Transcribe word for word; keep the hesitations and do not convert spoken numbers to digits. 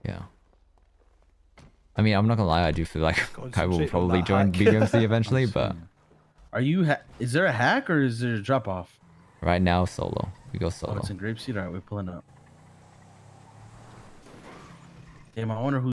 Yeah. I mean, I'm not gonna lie. I do feel like Kaiba will probably join B B M C eventually, but are you? Ha is there a hack or is there a drop off? Right now, solo. We go solo. Oh, it's in grapeseed. All right, we're pulling up. Damn, I wonder who.